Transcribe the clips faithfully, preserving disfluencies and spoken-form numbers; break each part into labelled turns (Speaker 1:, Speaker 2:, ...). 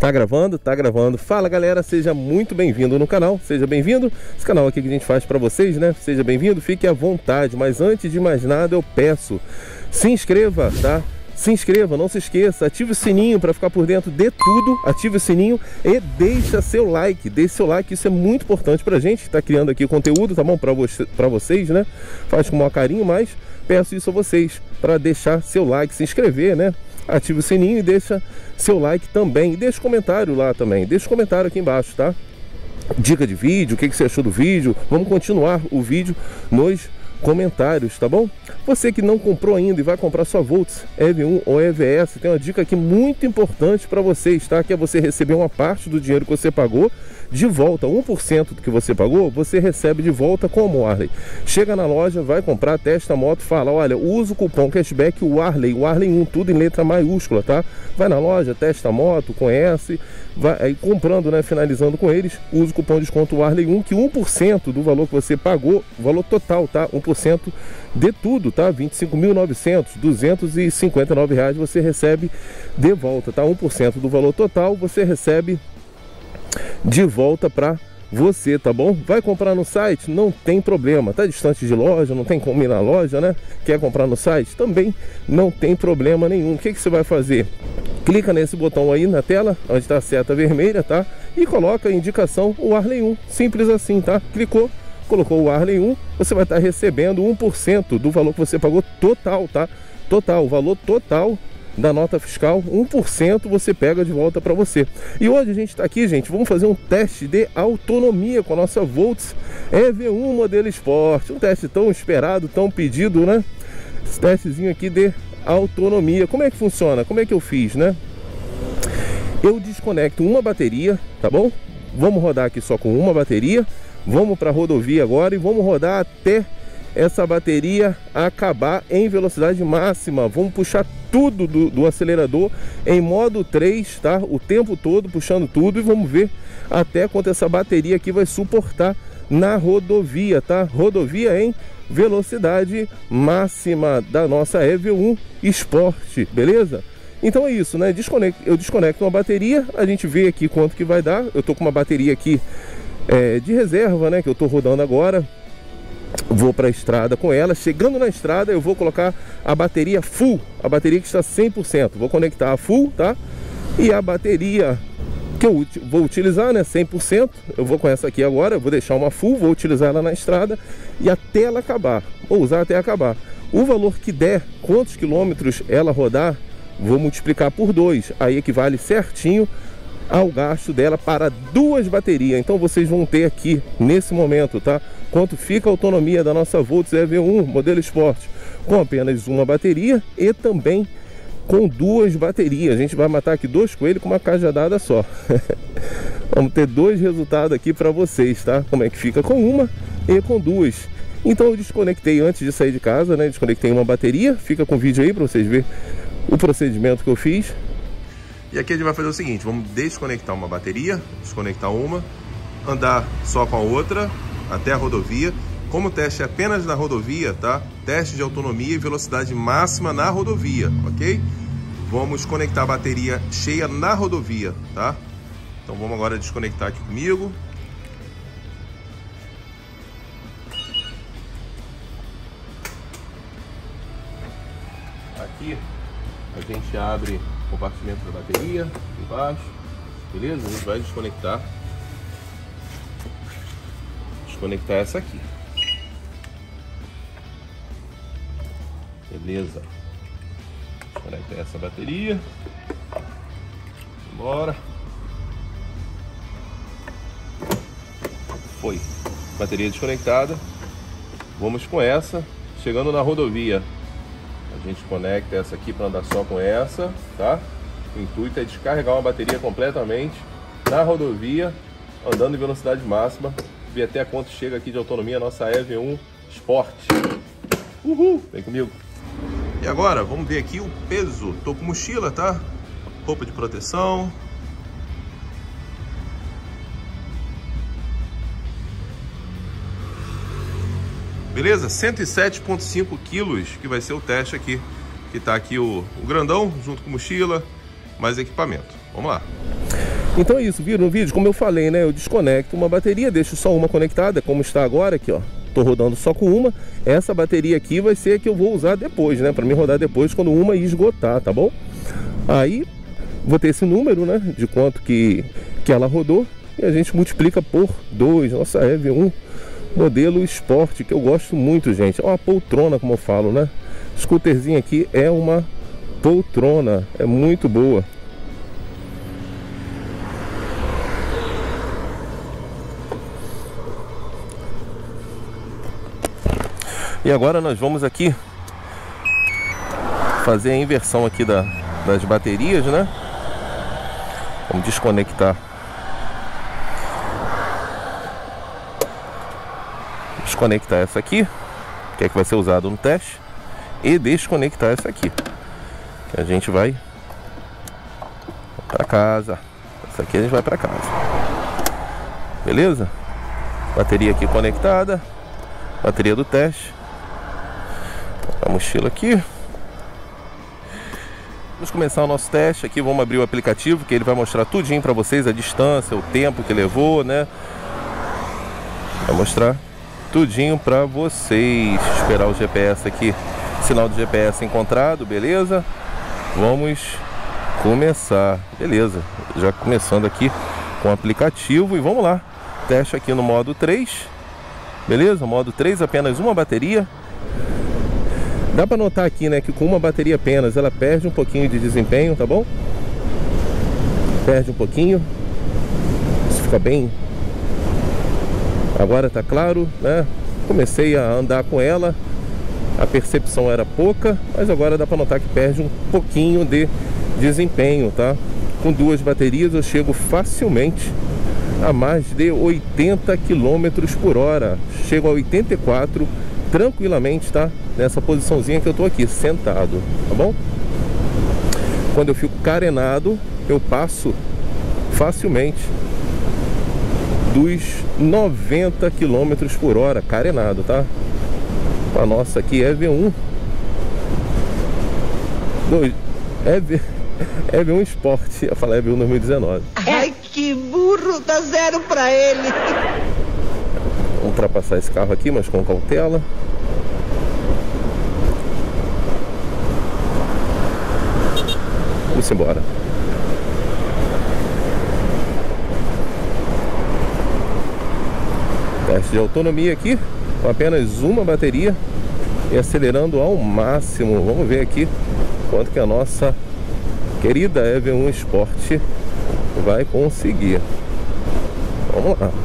Speaker 1: Tá gravando? Tá gravando. Fala galera, seja muito bem-vindo no canal, seja bem-vindo. Esse canal aqui que a gente faz pra vocês, né? Seja bem-vindo, fique à vontade. Mas antes de mais nada eu peço, se inscreva, tá? Se inscreva, não se esqueça, ative o sininho para ficar por dentro de tudo, ative o sininho e deixa seu like, deixe seu like, isso é muito importante pra gente que tá criando aqui o conteúdo, tá bom? Pra, você, pra vocês, né? Faz com o maior carinho, mas peço isso a vocês, para deixar seu like, se inscrever, né? Ative o sininho e deixa seu like também, e deixa um comentário lá também, deixa um comentário aqui embaixo, tá? Dica de vídeo, o que, que você achou do vídeo, vamos continuar o vídeo nos comentários, tá bom? Você que não comprou ainda e vai comprar sua Volts E V um ou E V S, tem uma dica aqui muito importante para vocês, tá? Que é você receber uma parte do dinheiro que você pagou de volta, um por cento do que você pagou, você recebe de volta como Warley. Chega na loja, vai comprar, testa a moto, fala, olha, usa o cupom cashback Warley, Warley um, tudo em letra maiúscula, tá? Vai na loja, testa a moto, conhece, vai aí comprando, né, finalizando com eles, usa o cupom de desconto Warley um, que um por cento do valor que você pagou, valor total, tá? um por cento de tudo, tá? vinte e cinco mil e novecentos, duzentos e cinquenta e nove reais você recebe de volta, tá? um por cento do valor total você recebe de volta para você, tá bom? Vai comprar no site? Não tem problema, tá distante de loja, não tem como ir na loja, né? Quer comprar no site? Também não tem problema nenhum. O que que você vai fazer? Clica nesse botão aí na tela, onde está a seta vermelha, tá? E coloca a indicação Warley um, simples assim, tá? Clicou, colocou o Warley um, você vai estar recebendo um por cento do valor que você pagou total, tá? Total, o valor total da nota fiscal, um por cento você pega de volta para você. E hoje a gente está aqui, gente, vamos fazer um teste de autonomia com a nossa Volts E V um modelo Sport, um teste tão esperado, tão pedido, né? Esse testezinho aqui de autonomia. Como é que funciona? Como é que eu fiz, né? Eu desconecto uma bateria, tá bom? Vamos rodar aqui só com uma bateria, vamos para a rodovia agora e vamos rodar até essa bateria acabar em velocidade máxima. Vamos puxar tudo do, do acelerador em modo três, tá? O tempo todo puxando tudo e vamos ver até quanto essa bateria aqui vai suportar na rodovia, tá? Rodovia em velocidade máxima da nossa E V um Sport, beleza? Então é isso, né? Desconecto, eu desconecto uma bateria, a gente vê aqui quanto que vai dar. Eu tô com uma bateria aqui é, de reserva, né? Que eu tô rodando agora. Vou para a estrada com ela. Chegando na estrada eu vou colocar a bateria full, a bateria que está cem por cento. Vou conectar a full, tá? E a bateria que eu vou utilizar, né, cem por cento, eu vou com essa aqui agora. Eu vou deixar uma full, vou utilizar ela na estrada e até ela acabar. Vou usar até acabar. O valor que der, quantos quilômetros ela rodar, vou multiplicar por dois. Aí equivale certinho ao gasto dela para duas baterias. Então vocês vão ter aqui nesse momento, tá? Quanto fica a autonomia da nossa Volts E V um modelo Sport com apenas uma bateria e também com duas baterias. A gente vai matar aqui dois coelhos com uma cajadada só. Vamos ter dois resultados aqui para vocês, tá? Como é que fica com uma e com duas. Então eu desconectei antes de sair de casa, né? Desconectei uma bateria. Fica com o vídeo aí para vocês verem o procedimento que eu fiz. E aqui a gente vai fazer o seguinte, vamos desconectar uma bateria, desconectar uma, andar só com a outra até a rodovia. Como o teste é apenas na rodovia, tá? Teste de autonomia e velocidade máxima na rodovia, ok? Vamos conectar a bateria cheia na rodovia, tá? Então vamos agora desconectar aqui comigo. Aqui a gente abre o compartimento da bateria embaixo, beleza? A gente vai desconectar desconectar essa aqui, beleza? Desconectar essa bateria, bora, foi, bateria desconectada. Vamos com essa, chegando na rodovia a gente conecta essa aqui para andar só com essa, tá? O intuito é descarregar uma bateria completamente na rodovia, andando em velocidade máxima, ver até quanto chega aqui de autonomia a nossa E V um Sport. Uhul! Vem comigo! E agora, vamos ver aqui o peso. Tô com mochila, tá? Roupa de proteção. Beleza? cento e sete vírgula cinco quilos que vai ser o teste aqui. Que tá aqui o, o grandão, junto com mochila, mais equipamento. Vamos lá. Então é isso, viram no vídeo? Como eu falei, né? Eu desconecto uma bateria, deixo só uma conectada, como está agora aqui, ó. Tô rodando só com uma. Essa bateria aqui vai ser a que eu vou usar depois, né? Para mim rodar depois quando uma esgotar, tá bom? Aí vou ter esse número, né? De quanto que, que ela rodou. E a gente multiplica por dois. Nossa E V um modelo Sport, que eu gosto muito, gente. É uma poltrona, como eu falo, né? Scooterzinho aqui é uma poltrona. É muito boa. E agora nós vamos aqui fazer a inversão aqui da, das baterias, né? Vamos desconectar. Desconectar essa aqui, que é que vai ser usado no teste, e desconectar essa aqui, que a gente vai para casa. Essa aqui a gente vai para casa. Beleza? Bateria aqui conectada. Bateria do teste. A mochila aqui. Vamos começar o nosso teste aqui. Vamos abrir o aplicativo, que ele vai mostrar tudinho para vocês, a distância, o tempo que levou, né? Vai mostrar tudinho para vocês. Esperar o G P S aqui, sinal do G P S encontrado, beleza? Vamos começar, beleza? Já começando aqui com o aplicativo e vamos lá. Teste aqui no modo três, beleza? Modo três, apenas uma bateria. Dá para notar aqui, né, que com uma bateria apenas ela perde um pouquinho de desempenho, tá bom? Perde um pouquinho. Isso fica bem. Agora tá claro, né? Comecei a andar com ela, a percepção era pouca, mas agora dá para notar que perde um pouquinho de desempenho, tá? Com duas baterias eu chego facilmente a mais de oitenta quilômetros por hora. Chego a oitenta e quatro tranquilamente, tá? Nessa posiçãozinha que eu tô aqui, sentado, tá bom? Quando eu fico carenado, eu passo facilmente dos noventa quilômetros por hora, carenado, tá? A nossa aqui é E V um. Dois, é E V um Sport, ia falar E V um dois mil e dezenove.
Speaker 2: Ai, que burro, dá zero pra ele.
Speaker 1: Vamos ultrapassar esse carro aqui, mas com cautela. Vamos embora. Teste de autonomia aqui, com apenas uma bateria e acelerando ao máximo. Vamos ver aqui quanto que a nossa querida E V um Sport vai conseguir. Vamos lá.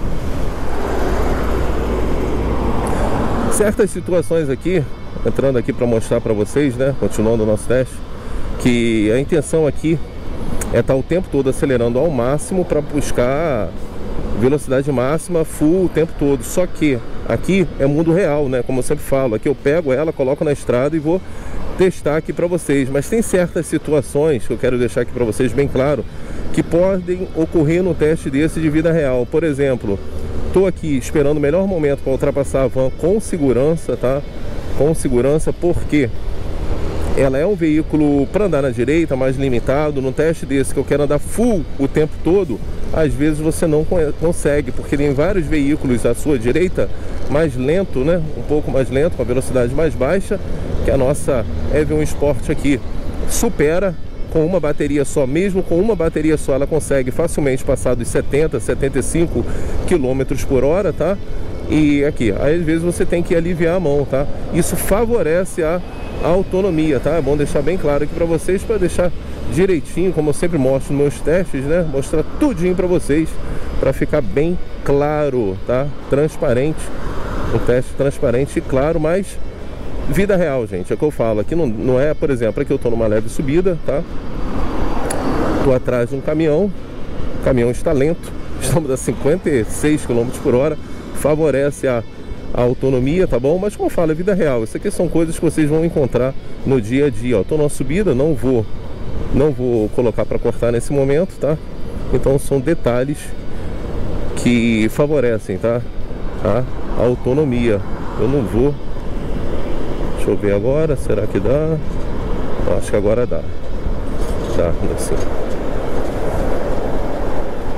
Speaker 1: Certas situações aqui, entrando aqui para mostrar para vocês, né, continuando o nosso teste, que a intenção aqui é estar o tempo todo acelerando ao máximo para buscar velocidade máxima full o tempo todo. Só que aqui é mundo real, né? Como eu sempre falo, aqui eu pego ela, coloco na estrada e vou testar aqui para vocês. Mas tem certas situações que eu quero deixar aqui para vocês bem claro, que podem ocorrer no teste desse de vida real. Por exemplo, estou aqui esperando o melhor momento para ultrapassar a van com segurança, tá? Com segurança, porque ela é um veículo para andar na direita, mais limitado. No teste desse que eu quero andar full o tempo todo, às vezes você não consegue, porque tem vários veículos à sua direita mais lento, né? Um pouco mais lento, com a velocidade mais baixa, que a nossa E V um Sport aqui supera com uma bateria só. Mesmo com uma bateria só, ela consegue facilmente passar dos setenta, setenta e cinco quilômetros por hora, tá? E aqui, às vezes você tem que aliviar a mão, tá? Isso favorece a autonomia, tá? É bom deixar bem claro aqui para vocês, para deixar direitinho, como eu sempre mostro nos meus testes, né? Mostrar tudinho para vocês, para ficar bem claro, tá? Transparente, um teste transparente e claro, mas vida real, gente, é o que eu falo. Aqui não, não é, por exemplo, aqui eu tô numa leve subida, tá? Tô atrás de um caminhão, o caminhão está lento, estamos a cinquenta e seis quilômetros por hora, favorece a a autonomia, tá bom? Mas como eu falo, é vida real. Isso aqui são coisas que vocês vão encontrar no dia a dia. Ó, tô numa subida, não vou não vou colocar para cortar nesse momento, tá? Então são detalhes que favorecem, tá? A autonomia. Eu não vou. Deixa eu ver agora, será que dá? Acho que agora dá. Dá, assim.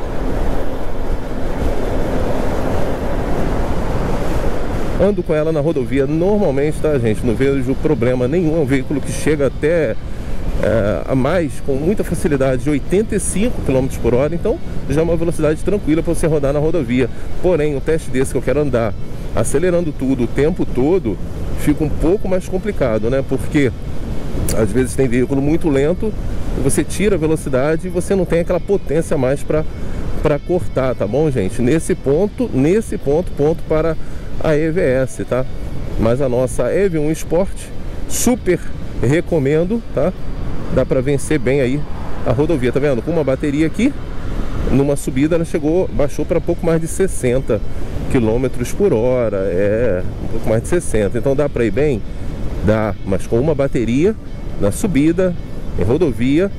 Speaker 1: ando com ela na rodovia normalmente, tá, gente? Não vejo problema nenhum. É um veículo que chega até é, a mais, com muita facilidade, de oitenta e cinco quilômetros por hora. Então já é uma velocidade tranquila para você rodar na rodovia. Porém, um teste desse que eu quero andar acelerando tudo o tempo todo fica um pouco mais complicado, né? Porque às vezes tem veículo muito lento, você tira a velocidade e você não tem aquela potência a mais para para cortar, tá bom, gente? Nesse ponto, nesse ponto, ponto para a E V S, tá? Mas a nossa E V um Sport, super recomendo, tá? Dá para vencer bem aí a rodovia, tá vendo? Com uma bateria aqui, numa subida ela chegou, baixou para pouco mais de sessenta quilômetros por hora, é, um pouco mais de sessenta, então dá para ir bem? Dá, mas com uma bateria, na subida, em rodovia,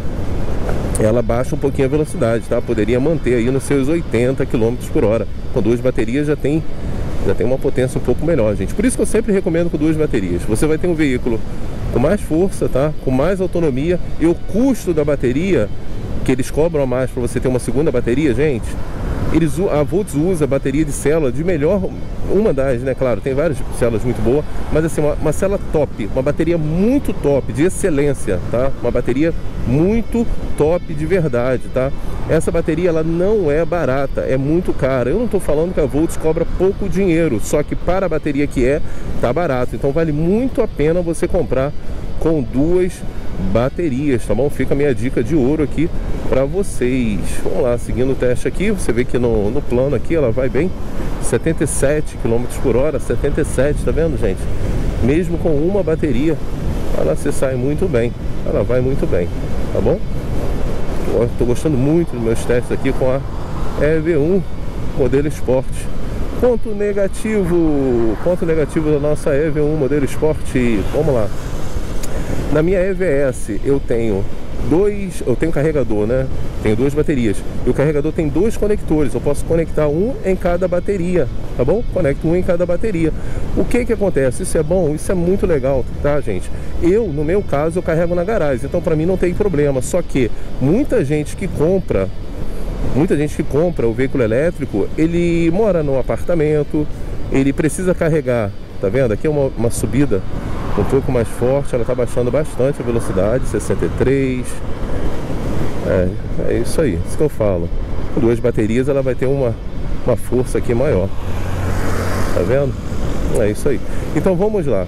Speaker 1: ela baixa um pouquinho a velocidade, tá? Poderia manter aí nos seus oitenta quilômetros por hora. Com duas baterias já tem, já tem uma potência um pouco melhor, gente. Por isso que eu sempre recomendo com duas baterias. Você vai ter um veículo com mais força, tá? Com mais autonomia, e o custo da bateria, que eles cobram a mais para você ter uma segunda bateria, gente, eles, a Volts usa bateria de célula de melhor, uma das, né, claro, tem várias células muito boas, mas assim, uma, uma célula top, uma bateria muito top, de excelência, tá? Uma bateria muito top de verdade, tá? Essa bateria, ela não é barata, é muito cara. Eu não tô falando que a Volts cobra pouco dinheiro, só que para a bateria que é, tá barato. Então vale muito a pena você comprar com duas baterias, tá bom? Fica a minha dica de ouro aqui para vocês. Vamos lá, seguindo o teste aqui, você vê que no, no plano aqui ela vai bem, setenta e sete quilômetros por hora, setenta e sete, tá vendo, gente? Mesmo com uma bateria, ela se sai muito bem, ela vai muito bem, tá bom? Eu tô gostando muito dos meus testes aqui com a E V um modelo Sport. Ponto negativo, ponto negativo da nossa E V um modelo Sport, vamos lá. Na minha E V S eu tenho dois, eu tenho carregador, né? Tenho duas baterias. E o carregador tem dois conectores. Eu posso conectar um em cada bateria, tá bom? Conecto um em cada bateria. O que que acontece? Isso é bom? Isso é muito legal, tá, gente? Eu, no meu caso, eu carrego na garagem. Então, para mim não tem problema. Só que muita gente que compra, muita gente que compra o veículo elétrico, ele mora num apartamento, ele precisa carregar. Tá vendo? Aqui é uma, uma subida um pouco mais forte, ela está baixando bastante a velocidade, sessenta e três. É, é isso aí, isso que eu falo. Com duas baterias ela vai ter uma, uma força aqui maior. Tá vendo? É isso aí. Então vamos lá.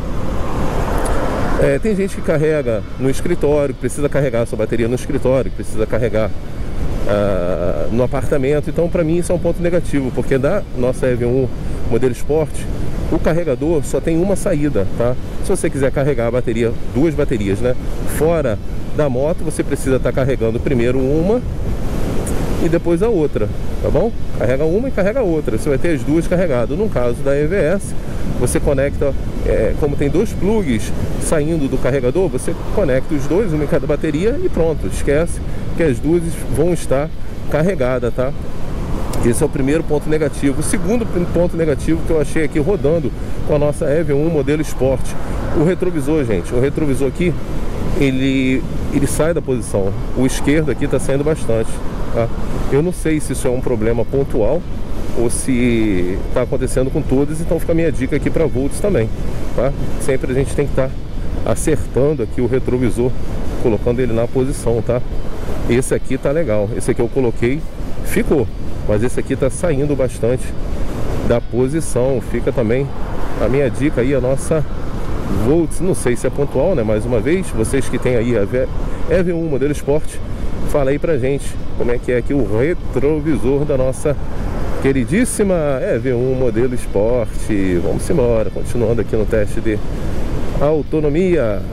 Speaker 1: É, tem gente que carrega no escritório, precisa carregar a sua bateria no escritório, precisa carregar ah, no apartamento. Então para mim isso é um ponto negativo, porque da nossa E V um modelo Sport, o carregador só tem uma saída, tá? Se você quiser carregar a bateria, duas baterias, né? Fora da moto, você precisa estar carregando primeiro uma e depois a outra, tá bom? Carrega uma e carrega a outra. Você vai ter as duas carregadas. No caso da E V S, você conecta, é, como tem dois plugs saindo do carregador, você conecta os dois, uma em cada bateria e pronto. Esquece que as duas vão estar carregadas, tá? Esse é o primeiro ponto negativo. O segundo ponto negativo que eu achei aqui rodando com a nossa E V um modelo Sport, o retrovisor, gente. O retrovisor aqui, ele, ele sai da posição. O esquerdo aqui está saindo bastante, tá? Eu não sei se isso é um problema pontual ou se está acontecendo com todos. Então fica a minha dica aqui para Volts também, tá? Sempre a gente tem que estar tá acertando aqui o retrovisor, colocando ele na posição, tá? Esse aqui tá legal. Esse aqui eu coloquei, ficou. Mas esse aqui tá saindo bastante da posição. Fica também a minha dica aí, a nossa Volts. Não sei se é pontual, né? Mais uma vez, vocês que tem aí a E V um modelo Sport, fala aí pra gente como é que é aqui o retrovisor da nossa queridíssima E V um modelo Sport. Vamos embora, continuando aqui no teste de autonomia.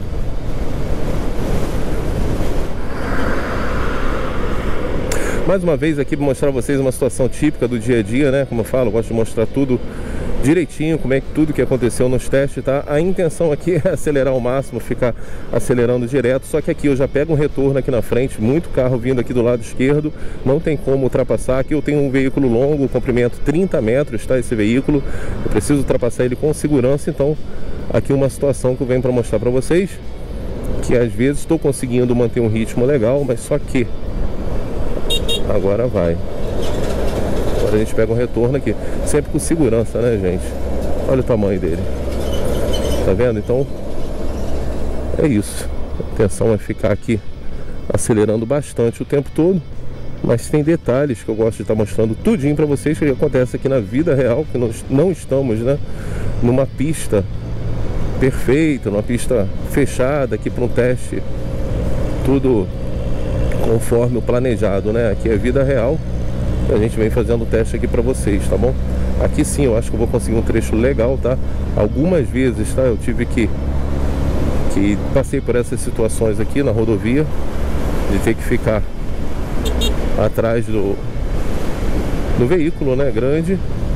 Speaker 1: Mais uma vez aqui para mostrar a vocês uma situação típica do dia a dia, né? Como eu falo, eu gosto de mostrar tudo direitinho, como é que tudo que aconteceu nos testes, tá? A intenção aqui é acelerar ao máximo, ficar acelerando direto, só que aqui eu já pego um retorno aqui na frente, muito carro vindo aqui do lado esquerdo, não tem como ultrapassar. Aqui eu tenho um veículo longo, comprimento trinta metros, tá? Esse veículo, eu preciso ultrapassar ele com segurança. Então aqui uma situação que eu venho para mostrar para vocês, que às vezes estou conseguindo manter um ritmo legal, mas só que agora vai. Agora a gente pega um retorno aqui, sempre com segurança, né, gente? Olha o tamanho dele. Tá vendo? Então é isso. A intenção é ficar aqui acelerando bastante o tempo todo. Mas tem detalhes que eu gosto de estar mostrando tudinho para vocês que acontece aqui na vida real, que nós não estamos, né, numa pista perfeita, numa pista fechada aqui para um teste, tudo conforme o planejado, né? Aqui é vida real. A gente vem fazendo o teste aqui para vocês, tá bom? Aqui sim, eu acho que eu vou conseguir um trecho legal, tá? Algumas vezes, tá? Eu tive que que passei por essas situações aqui na rodovia de ter que ficar atrás do, do veículo, né, grande,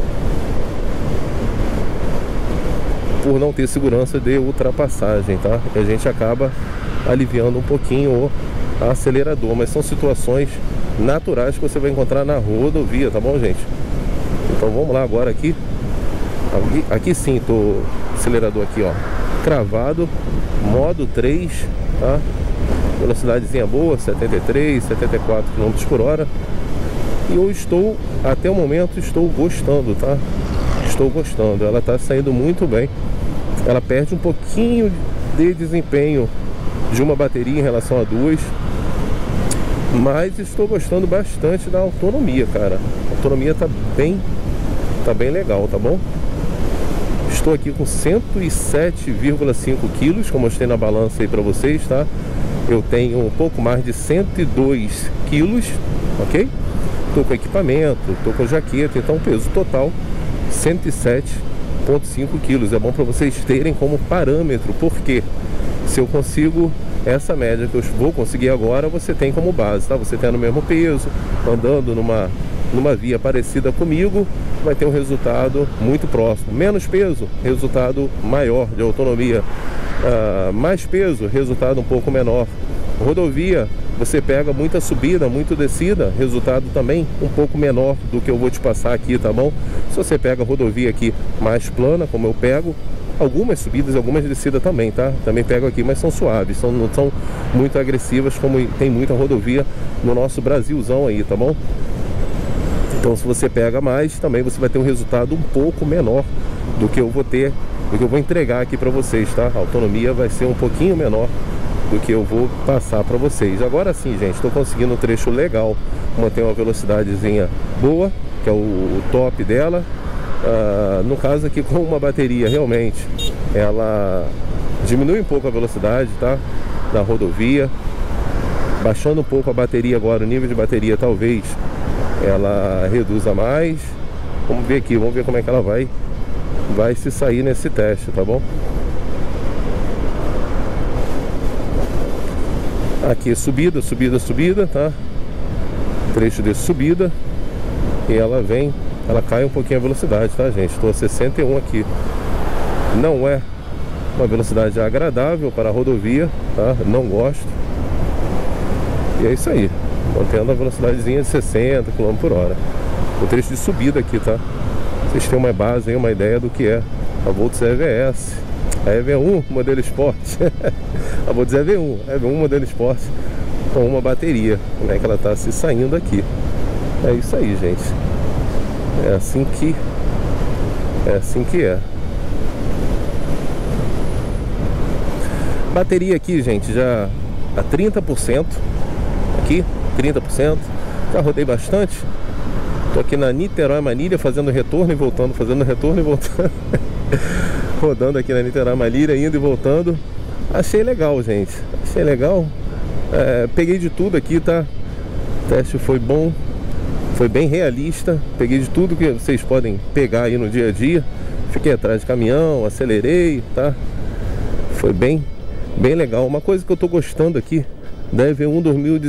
Speaker 1: por não ter segurança de ultrapassagem, tá? E a gente acaba aliviando um pouquinho o acelerador, mas são situações naturais que você vai encontrar na rodovia, tá bom, gente? Então vamos lá agora aqui. Aqui, aqui sim, tô acelerador aqui, ó, cravado, modo três, tá? Velocidadezinha boa, setenta e três, setenta e quatro quilômetros por hora. E eu estou, até o momento, estou gostando, tá? Estou gostando, ela está saindo muito bem. Ela perde um pouquinho de desempenho de uma bateria em relação a duas, mas estou gostando bastante da autonomia, cara. A autonomia tá bem, tá bem legal, tá bom? Estou aqui com cento e sete vírgula cinco quilos, como eu mostrei na balança aí para vocês, tá? Eu tenho um pouco mais de cento e dois quilos, ok? Estou com equipamento, estou com jaqueta, então peso total cento e sete vírgula cinco quilos. É bom para vocês terem como parâmetro, porque se eu consigo essa média que eu vou conseguir agora, você tem como base, tá? Você tendo o mesmo peso, andando numa, numa via parecida comigo, vai ter um resultado muito próximo. Menos peso, resultado maior de autonomia. Uh, mais peso, resultado um pouco menor. Rodovia, você pega muita subida, muito descida, resultado também um pouco menor do que eu vou te passar aqui, tá bom? Se você pega a rodovia aqui mais plana, como eu pego, algumas subidas, algumas descidas também, tá? Também pego aqui, mas são suaves, são, não são muito agressivas como tem muita rodovia no nosso Brasilzão aí, tá bom? Então se você pega mais, também você vai ter um resultado um pouco menor do que eu vou ter, do que eu vou entregar aqui para vocês, tá? A autonomia vai ser um pouquinho menor do que eu vou passar para vocês. Agora sim, gente, estou conseguindo um trecho legal, manter uma velocidadezinha boa, que é o, o top dela. Uh, no caso aqui, com uma bateria, realmente ela diminui um pouco a velocidade, tá? Da rodovia, baixando um pouco a bateria agora, o nível de bateria talvez ela reduza mais. Vamos ver aqui, vamos ver como é que ela vai vai se sair nesse teste, tá bom? Aqui subida, subida, subida, tá? Trecho de subida. E ela vem, ela cai um pouquinho a velocidade, tá, gente? Estou a sessenta e um aqui. Não é uma velocidade agradável para a rodovia, tá? Não gosto. E é isso aí, mantendo a velocidadezinha de sessenta quilômetros por hora. O trecho de subida aqui, tá? Vocês têm uma base aí, uma ideia do que é a Volts E V S, a E V um modelo Sport. A Volts E V um, a E V um modelo Sport com uma bateria. Como é que ela tá se saindo aqui? É isso aí, gente. É assim que é assim que é. Bateria aqui, gente, já a trinta por cento. Aqui, trinta por cento. Já rodei bastante. Tô aqui na Niterói Manilha fazendo retorno e voltando, fazendo retorno e voltando. Rodando aqui na Niterói Manilha, indo e voltando. Achei legal, gente. Achei legal. É, peguei de tudo aqui, tá? O teste foi bom. Foi bem realista. Peguei de tudo que vocês podem pegar aí no dia a dia. Fiquei atrás de caminhão, acelerei, tá? Foi bem, bem legal. Uma coisa que eu tô gostando aqui da E V um dois mil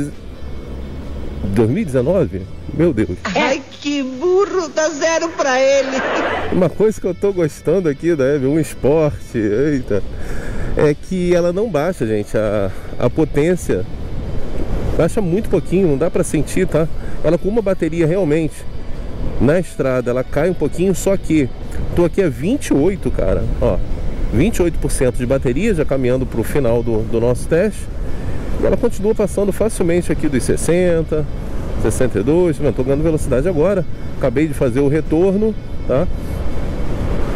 Speaker 1: e dezenove, meu Deus.
Speaker 2: Ai, que burro, dá zero pra ele.
Speaker 1: Uma coisa que eu tô gostando aqui da E V um Sport, eita, é que ela não baixa, gente, a, a potência baixa muito pouquinho, não dá pra sentir, tá? Ela com uma bateria realmente na estrada, ela cai um pouquinho, só que tô aqui a vinte e oito, cara, ó, vinte e oito por cento de bateria, já caminhando pro final do, do nosso teste. E ela continua passando facilmente aqui dos sessenta, sessenta e dois, estou ganhando velocidade agora. Acabei de fazer o retorno, tá?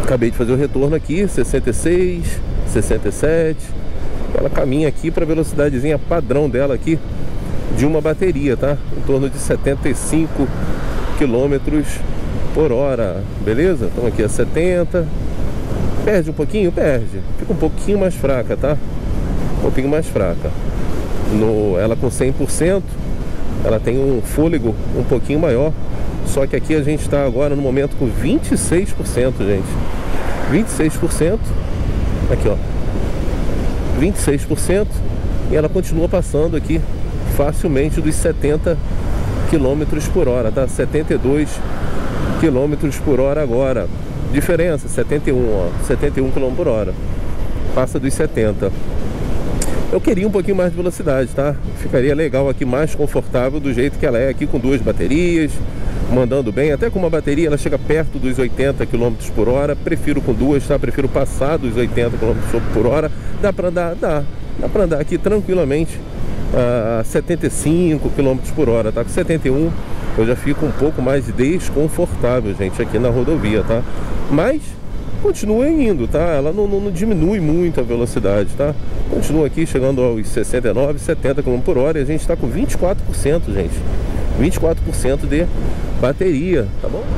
Speaker 1: Acabei de fazer o retorno aqui, sessenta e seis, sessenta e sete. Ela caminha aqui para a velocidadezinha padrão dela aqui de uma bateria, tá? Em torno de setenta e cinco quilômetros por hora, beleza? Então aqui é setenta. Perde um pouquinho? Perde. Fica um pouquinho mais fraca, tá? Um pouquinho mais fraca. No, ela com cem por cento, ela tem um fôlego um pouquinho maior. Só que aqui a gente está agora no momento com vinte e seis por cento, gente. vinte e seis por cento. Aqui, ó. vinte e seis por cento. E ela continua passando aqui facilmente dos setenta quilômetros por hora, tá? setenta e dois quilômetros por hora agora. Diferença, setenta e um, ó. setenta e um quilômetros por hora. Passa dos setenta. Eu queria um pouquinho mais de velocidade, tá? Ficaria legal aqui, mais confortável do jeito que ela é aqui, com duas baterias, mandando bem. Até com uma bateria ela chega perto dos oitenta quilômetros por hora. Prefiro com duas, tá? Prefiro passar dos oitenta quilômetros por hora. Dá pra andar, dá. Dá pra andar aqui tranquilamente a setenta e cinco quilômetros por hora, tá? Com setenta e um eu já fico um pouco mais desconfortável, gente, aqui na rodovia, tá? Mas continua indo, tá? Ela não, não, não diminui muito a velocidade, tá? Continua aqui chegando aos sessenta e nove, setenta quilômetros por hora. E a gente está com vinte e quatro por cento, gente. vinte e quatro por cento de bateria, tá bom?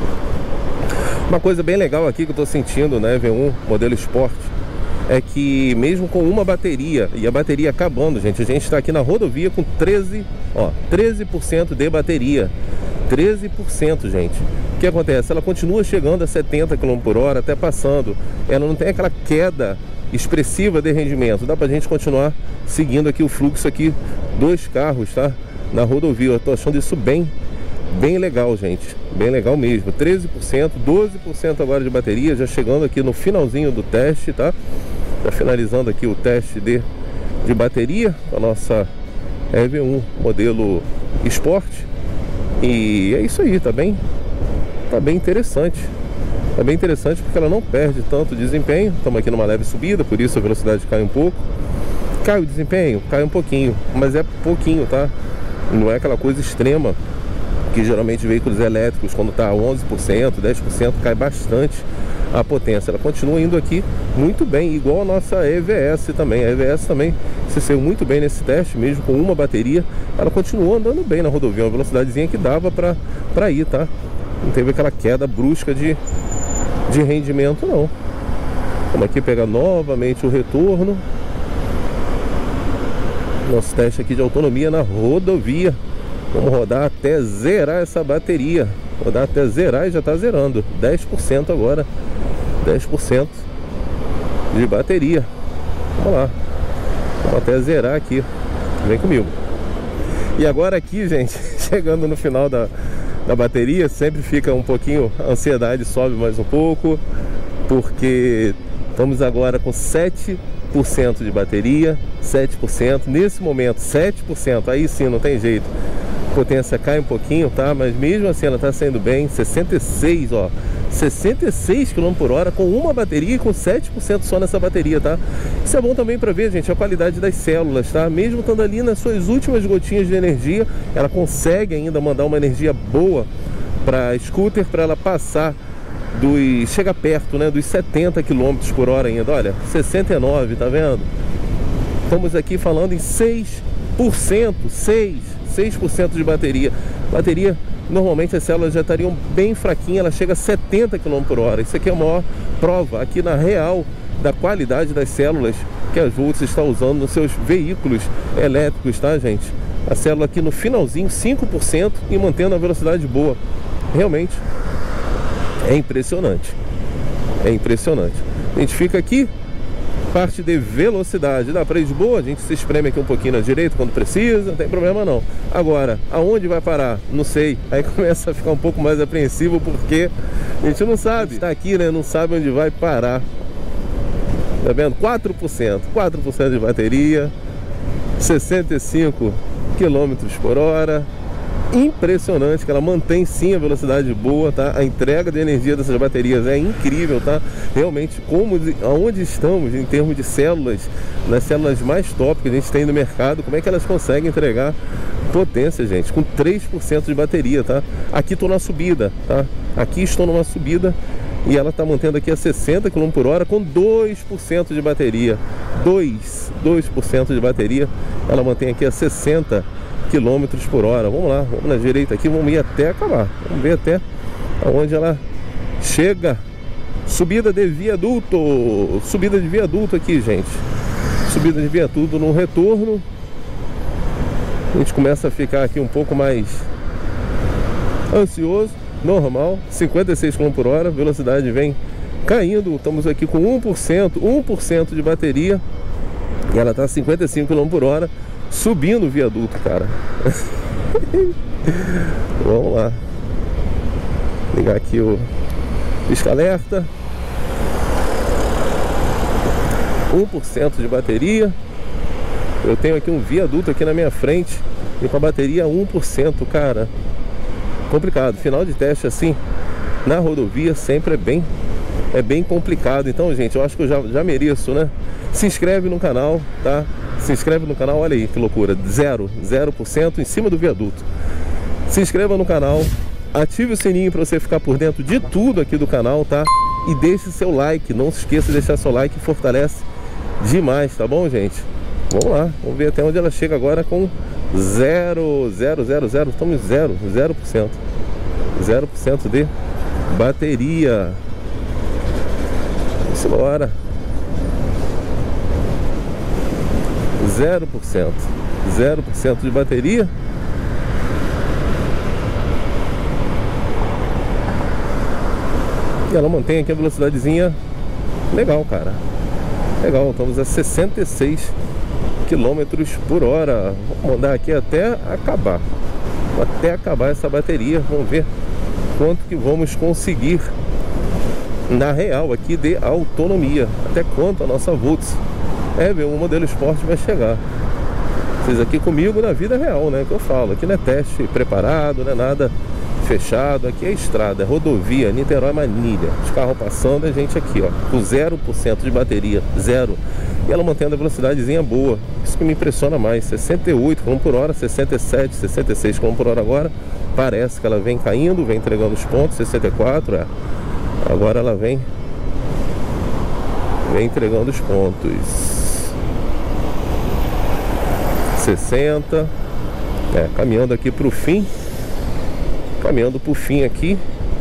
Speaker 1: Uma coisa bem legal aqui que eu tô sentindo, né, V um modelo Sport, é que mesmo com uma bateria, e a bateria acabando, gente, a gente está aqui na rodovia com treze, ó, treze por cento de bateria. treze por cento, gente. O que acontece? Ela continua chegando a setenta quilômetros por hora, até passando. Ela não tem aquela queda expressiva de rendimento. Dá pra gente continuar seguindo aqui o fluxo aqui dos carros, tá? Na rodovia. Eu tô achando isso bem, bem legal, gente. Bem legal mesmo. treze por cento, doze por cento agora de bateria, já chegando aqui no finalzinho do teste, tá? Já finalizando aqui o teste de, de bateria, a nossa E V um modelo Sport. E é isso aí, tá bem, tá bem interessante. Tá bem interessante porque ela não perde tanto desempenho. Estamos aqui numa leve subida, por isso a velocidade cai um pouco. Cai o desempenho? Cai um pouquinho, mas é pouquinho, tá? Não é aquela coisa extrema que geralmente veículos elétricos, quando tá onze por cento, dez por cento, cai bastante a potência. Ela continua indo aqui muito bem, igual a nossa E V S também. A E V S também se saiu muito bem nesse teste, mesmo com uma bateria. Ela continuou andando bem na rodovia, uma velocidadezinha que dava pra, pra ir, tá? Não teve aquela queda brusca de, de rendimento, não. Vamos aqui pegar novamente o retorno. Nosso teste aqui de autonomia na rodovia. Vamos rodar até zerar essa bateria. Rodar até zerar e já está zerando. dez por cento agora. dez por cento de bateria. Vamos lá. Vamos até zerar aqui. Vem comigo. E agora aqui, gente, chegando no final da, da bateria, sempre fica um pouquinho, a ansiedade sobe mais um pouco, porque estamos agora com sete por cento de bateria. sete por cento. Nesse momento, sete por cento. Aí sim, não tem jeito. A potência cai um pouquinho, tá? Mas mesmo assim ela tá saindo bem. Sessenta e seis, ó, sessenta e seis quilômetros por hora com uma bateria e com sete por cento só nessa bateria, tá? Isso é bom também para ver, gente, a qualidade das células, tá? Mesmo estando ali nas suas últimas gotinhas de energia, ela consegue ainda mandar uma energia boa para scooter, para ela passar dos, chega perto, né, dos setenta quilômetros por hora ainda. Olha, sessenta e nove, tá vendo? Estamos aqui falando em seis por cento, seis por cento de bateria. Bateria, normalmente as células já estariam bem fraquinhas, ela chega a setenta quilômetros por hora. Isso aqui é a maior prova aqui na real da qualidade das células que a Volts está usando nos seus veículos elétricos, tá, gente? A célula aqui no finalzinho, cinco por cento, e mantendo a velocidade boa. Realmente é impressionante. É impressionante. A gente fica aqui, parte de velocidade, dá pra ir de boa, a gente se espreme aqui um pouquinho na direita quando precisa, não tem problema não. Agora, aonde vai parar? Não sei. Aí começa a ficar um pouco mais apreensivo, porque a gente não sabe. Está aqui, né? Não sabe onde vai parar. Tá vendo? quatro por cento. quatro por cento de bateria, sessenta e cinco quilômetros por hora. Impressionante, que ela mantém sim a velocidade boa, tá? A entrega de energia dessas baterias é incrível, tá? Realmente, como, aonde estamos em termos de células, nas células mais top que a gente tem no mercado, como é que elas conseguem entregar potência, gente? Com três por cento de bateria, tá? Aqui estou na subida, tá? Aqui estou numa subida E ela está mantendo aqui a sessenta quilômetros por hora com dois por cento de bateria. dois por cento de bateria. Ela mantém aqui a sessenta quilômetros por hora. Vamos lá, vamos na direita aqui, vamos ir até acabar. Vamos ver até aonde ela chega. Subida de viaduto. Subida de viaduto aqui, gente. Subida de viaduto no retorno. A gente começa a ficar aqui um pouco mais ansioso. Normal, cinquenta e seis quilômetros por hora, velocidade vem caindo. Estamos aqui com um por cento, um por cento de bateria. E ela está a cinquenta e cinco quilômetros por hora, subindo o viaduto, cara. Vamos lá. Ligar aqui o pisca-alerta. um por cento de bateria. Eu tenho aqui um viaduto aqui na minha frente e com a bateria um por cento, cara. Complicado. Final de teste assim na rodovia sempre é bem é bem complicado. Então, gente, eu acho que eu já, já mereço, né? Se inscreve no canal, tá? Se inscreve no canal, olha aí que loucura. Zero, zero por cento em cima do viaduto. Se inscreva no canal, ative o sininho para você ficar por dentro de tudo aqui do canal, tá? E deixe seu like, não se esqueça de deixar seu like, que fortalece demais, tá bom, gente? Vamos lá, vamos ver até onde ela chega agora com zero, zero, zero, zero, estamos zero, zero por cento. zero por cento de bateria. Vamos embora. zero por cento. zero por cento de bateria. E ela mantém aqui a velocidadezinha legal, cara. Legal, estamos a sessenta e seis quilômetros por hora. Vamos mandar aqui até acabar. Até acabar essa bateria. Vamos ver quanto que vamos conseguir na real aqui de autonomia. Até quanto a nossa Volts é, meu, o modelo Sport vai chegar. Vocês aqui comigo na vida real, né? Que eu falo. Aqui não é teste preparado, não é nada fechado. Aqui é estrada, é rodovia, Niterói Manilha. Os carros passando, a gente aqui, ó, com zero por cento de bateria. Zero. E ela mantendo a velocidadezinha boa. Isso que me impressiona mais. sessenta e oito quilômetros por hora, sessenta e sete, sessenta e seis quilômetros por hora agora. Parece que ela vem caindo, vem entregando os pontos. Sessenta e quatro, é. Agora ela vem Vem entregando os pontos. sessenta. É, caminhando aqui para o fim. Caminhando para o fim aqui.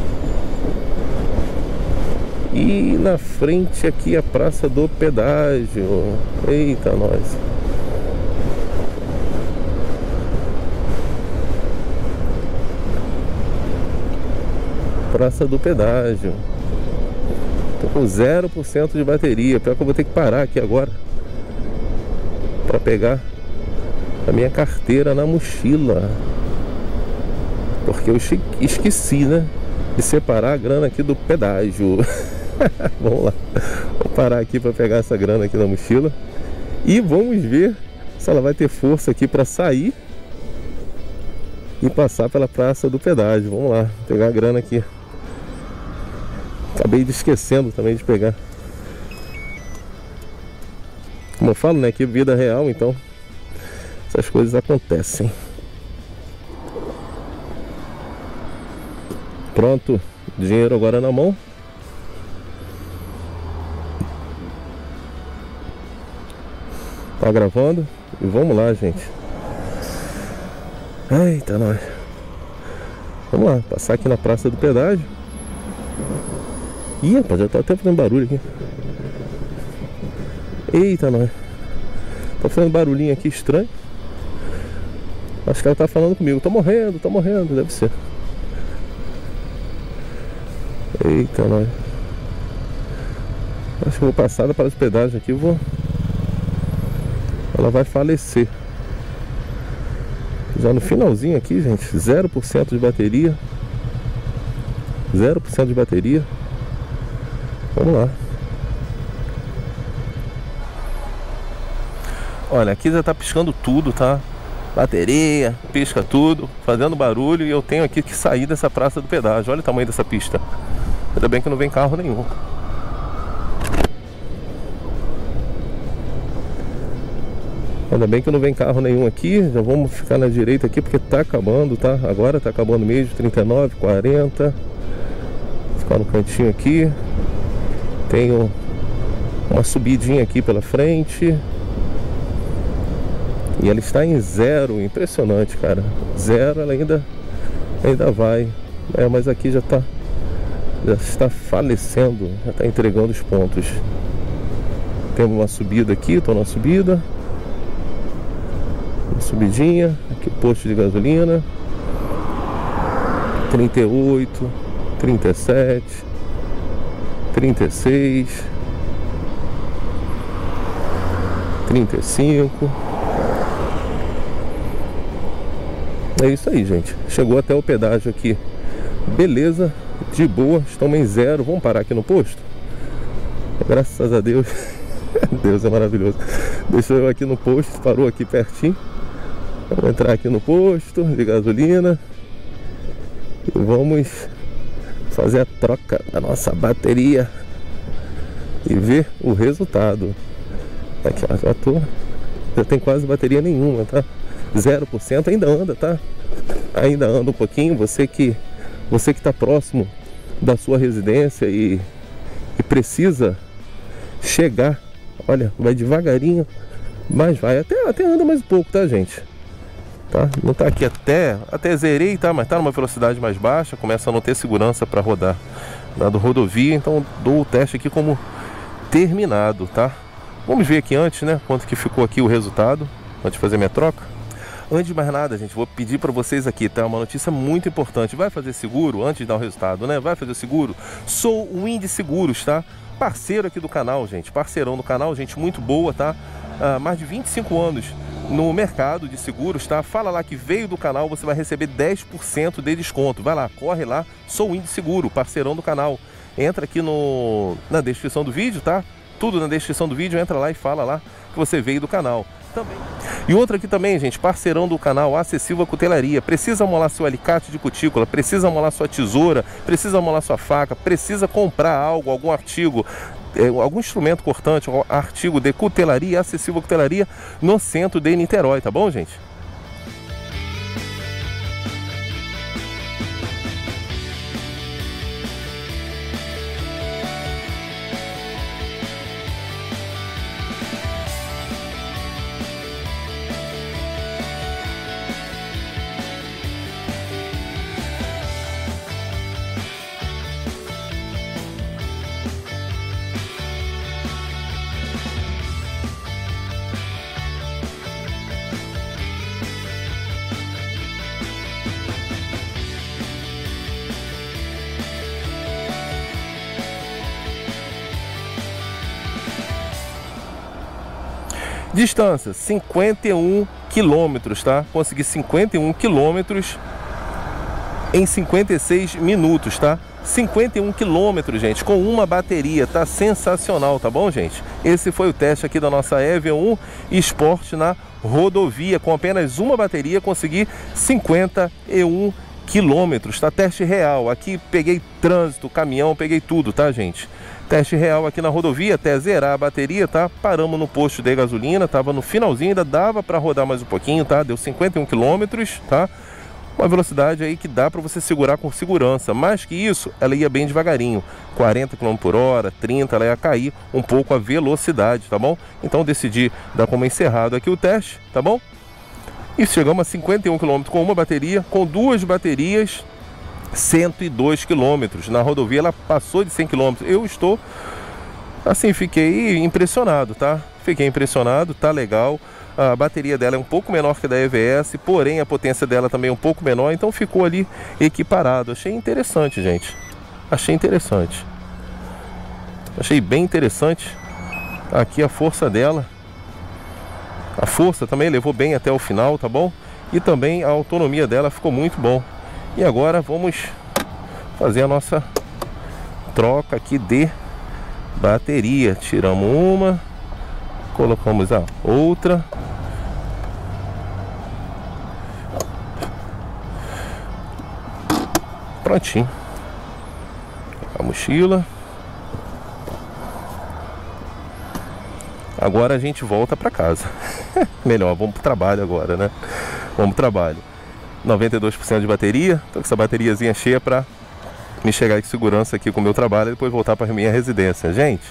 Speaker 1: E na frente aqui a Praça do Pedágio. Eita, nós. Praça do Pedágio. Tô com zero por cento de bateria. Pior que eu vou ter que parar aqui agora para pegar a minha carteira na mochila. Porque eu esqueci, né, de separar a grana aqui do pedágio. Vamos lá. Vou parar aqui para pegar essa grana aqui na mochila. E vamos ver se ela vai ter força aqui para sair e passar pela Praça do Pedágio. Vamos lá, pegar a grana aqui. Acabei de esquecendo também de pegar. Como eu falo, né, que vida real, então essas coisas acontecem. Pronto, dinheiro agora na mão. Tá gravando? E vamos lá, gente. Eita, nós. Vamos lá, passar aqui na Praça do Pedágio. Ih, rapaz, já tá até fazendo barulho aqui. Eita, nós. Tá fazendo barulhinho aqui estranho. Acho que ela tá falando comigo. Tô morrendo, tô morrendo, deve ser. Eita, nós. Acho que eu vou passar da Praça do Pedágio aqui, vou. Ela vai falecer. Já no finalzinho aqui, gente, zero por cento de bateria. zero por cento de bateria. Vamos lá. Olha, aqui já tá piscando tudo, tá? Bateria, pisca tudo, fazendo barulho. E eu tenho aqui que sair dessa Praça do Pedágio. Olha o tamanho dessa pista. Ainda bem que não vem carro nenhum. Ainda bem que não vem carro nenhum aqui. Já vamos ficar na direita aqui porque tá acabando, tá? Agora tá acabando mesmo. Trinta e nove, quarenta, Tá no cantinho aqui. Tem uma subidinha aqui pela frente. E ela está em zero. Impressionante, cara. Zero, ela ainda, ainda vai. É, mas aqui já está, já está falecendo. Já está entregando os pontos. Temos uma subida aqui. Estou na subida. Uma subidinha. Aqui posto de gasolina. trinta e oito, trinta e sete, trinta e seis, trinta e cinco. É isso aí, gente. Chegou até o pedágio aqui. Beleza, de boa. Estamos em zero. Vamos parar aqui no posto? Graças a Deus. Deus é maravilhoso. Deixou eu aqui no posto. Parou aqui pertinho. Vamos entrar aqui no posto de gasolina. E vamos fazer a troca da nossa bateria e ver o resultado. Aqui, ó, já tô, já tem quase bateria nenhuma, tá? zero por cento, ainda anda, tá? Ainda anda um pouquinho. Você que você que tá próximo da sua residência e, e precisa chegar, olha, vai devagarinho, mas vai, até, até anda mais um pouco, tá, gente? Tá? Não tá aqui até, até zerei, tá? Mas tá numa velocidade mais baixa, começa a não ter segurança para rodar na do rodovia, então dou o teste aqui como terminado, tá? Vamos ver aqui antes, né? Quanto que ficou aqui o resultado, antes de fazer minha troca. Antes de mais nada, gente, vou pedir para vocês aqui, tá? Uma notícia muito importante. Vai fazer seguro antes de dar o resultado, né? Vai fazer seguro? Sou o Windy Seguros, tá? Parceiro aqui do canal, gente. Parceirão do canal, gente muito boa, tá? Há mais de vinte e cinco anos no mercado de seguros, tá? Fala lá que veio do canal, você vai receber dez por cento de desconto. Vai lá, corre lá. Sou o Windy Seguro, parceirão do canal. Entra aqui no, na descrição do vídeo, tá? Tudo na descrição do vídeo. Entra lá e fala lá que você veio do canal. Também. E outra aqui também, gente, parceirão do canal, Acessível Cutelaria. Precisa molar seu alicate de cutícula, precisa molar sua tesoura, precisa molar sua faca, precisa comprar algo, algum artigo, é, algum instrumento cortante, algum artigo de cutelaria, Acessível Cutelaria, no centro de Niterói, tá bom, gente? Distância, cinquenta e um quilômetros, tá? Consegui cinquenta e um quilômetros em cinquenta e seis minutos, tá? cinquenta e um quilômetros, gente, com uma bateria, tá sensacional, tá bom, gente? Esse foi o teste aqui da nossa E V um Sport na rodovia. Com apenas uma bateria, consegui cinquenta e um quilômetros, tá? Teste real. Aqui peguei trânsito, caminhão, peguei tudo, tá, gente? Teste real aqui na rodovia até zerar a bateria, tá? Paramos no posto de gasolina, tava no finalzinho, ainda dava para rodar mais um pouquinho, tá? Deu cinquenta e um quilômetros, tá? Uma velocidade aí que dá para você segurar com segurança. Mais que isso, ela ia bem devagarinho, quarenta quilômetros por hora, trinta, ela ia cair um pouco a velocidade, tá bom? Então decidi dar como encerrado aqui o teste, tá bom? E chegamos a cinquenta e um quilômetros com uma bateria, com duas baterias, cento e dois quilômetros. Na rodovia ela passou de cem quilômetros. Eu estou, assim, fiquei impressionado, tá? Fiquei impressionado, tá legal. A bateria dela é um pouco menor que a da E V S, porém a potência dela também é um pouco menor, então ficou ali equiparado. Achei interessante, gente. Achei interessante. Achei bem interessante. Aqui a força dela. A força também levou bem até o final, tá bom? E também a autonomia dela ficou muito bom. E agora vamos fazer a nossa troca aqui de bateria. Tiramos uma, colocamos a outra. Prontinho. A mochila. Agora a gente volta para casa. Melhor, vamos pro trabalho agora, né? Vamos pro trabalho. noventa e dois por cento de bateria. Tô com essa bateriazinha cheia para me chegar em segurança aqui com o meu trabalho e depois voltar para a minha residência. Gente,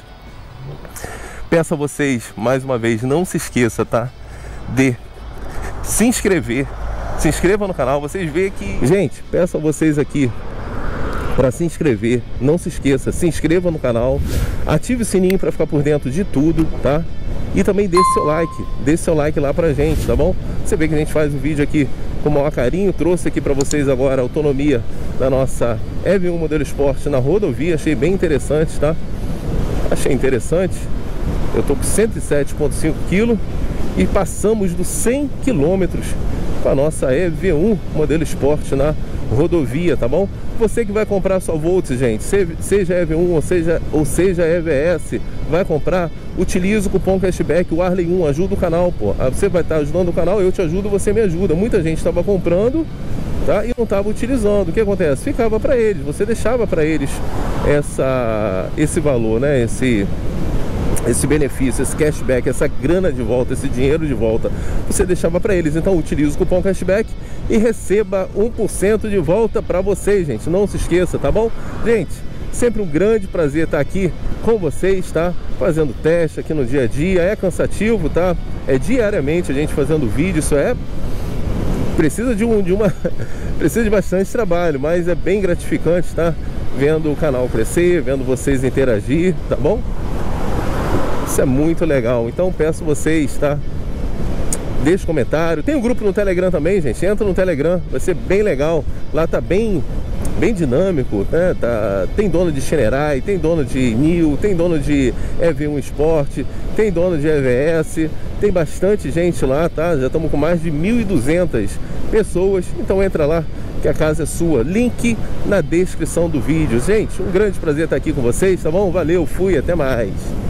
Speaker 1: peço a vocês, mais uma vez, não se esqueça, tá? De se inscrever. Se inscreva no canal, vocês veem que... Gente, peço a vocês aqui para se inscrever. Não se esqueça, se inscreva no canal, ative o sininho para ficar por dentro de tudo, tá? E também deixe seu like, deixe seu like lá pra gente, tá bom? Você vê que a gente faz o vídeo aqui com o maior carinho. Trouxe aqui para vocês agora a autonomia da nossa E V um modelo Sport na rodovia. Achei bem interessante, tá? Achei interessante. Eu tô com cento e sete vírgula cinco quilos e passamos dos cem quilômetros com a nossa E V um modelo Sport na rodovia, tá bom? Você que vai comprar sua Volt, gente, seja E V um ou seja, ou seja E V S, vai comprar, utiliza o cupom cashback, o Arley um, ajuda o canal, pô. Você vai estar ajudando o canal, eu te ajudo, você me ajuda. Muita gente estava comprando, tá? E não estava utilizando. O que acontece? Ficava para eles, você deixava para eles essa, esse valor, né? Esse... esse benefício, esse cashback, essa grana de volta, esse dinheiro de volta, você deixava para eles. Então utilize o cupom cashback e receba um por cento de volta para vocês, gente. Não se esqueça, tá bom? Gente, sempre um grande prazer estar aqui com vocês, tá? Fazendo teste aqui no dia a dia. É cansativo, tá? É diariamente a gente fazendo vídeo, isso é... Precisa de, um, de uma... Precisa de bastante trabalho, mas é bem gratificante, tá? Vendo o canal crescer, vendo vocês interagir, tá bom? Isso é muito legal. Então peço vocês, tá? Deixe comentário. Tem um grupo no Telegram também, gente. Entra no Telegram, vai ser bem legal. Lá tá bem, bem dinâmico, né? Tá... Tem dono de Shinerai, tem dono de Nil, tem dono de E V um Sport, tem dono de E V S. Tem bastante gente lá, tá? Já estamos com mais de mil e duzentas pessoas. Então entra lá, que a casa é sua. Link na descrição do vídeo. Gente, um grande prazer estar aqui com vocês, tá bom? Valeu, fui, até mais.